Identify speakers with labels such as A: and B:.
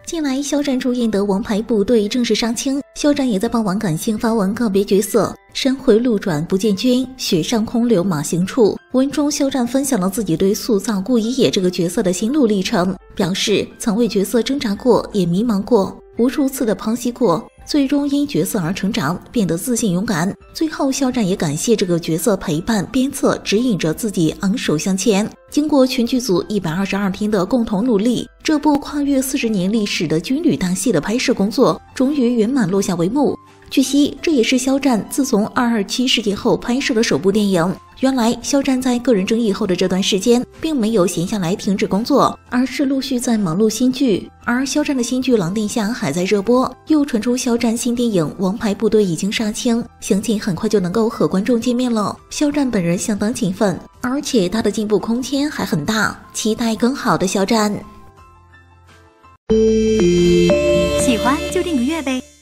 A: 近来，肖战主演的《王牌部队》正式杀青，肖战也在傍晚感性发文告别角色。山回路转不见君，雪上空留马行处。文中，肖战分享了自己对塑造顾一野这个角色的心路历程，表示曾为角色挣扎过，也迷茫过，无数次的剖析过，最终因角色而成长，变得自信勇敢。最后，肖战也感谢这个角色陪伴、鞭策、指引着自己昂首向前。经过全剧组122天的共同努力，这部跨越40年历史的军旅大戏的拍摄工作终于圆满落下帷幕。据悉，这也是肖战自从227事件后拍摄的首部电影。原来，肖战在个人争议后的这段时间，并没有闲下来停止工作，而是陆续在忙碌新剧。而肖战的新剧《狼殿下》还在热播，又传出肖战新电影《王牌部队》已经杀青，相信很快就能够和观众见面了。肖战本人相当勤奋，而且他的进步空间还很大，期待更好的肖战。
B: 喜欢就订个阅呗。